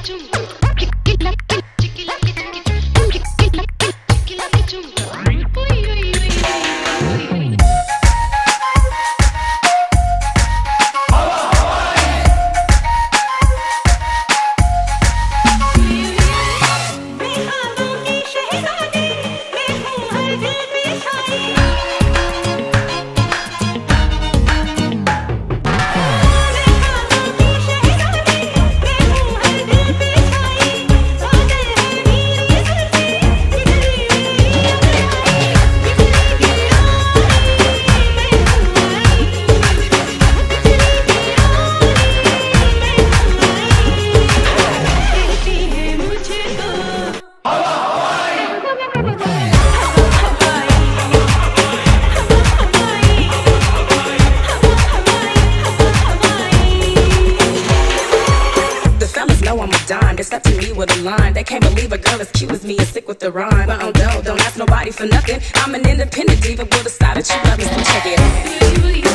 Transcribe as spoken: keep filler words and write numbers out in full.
It's up to me with a line. They can't believe a girl as cute as me is sick with the rhyme. But oh no, don't ask nobody for nothing. I'm an independent diva. We'll decide that you love me, so check it out.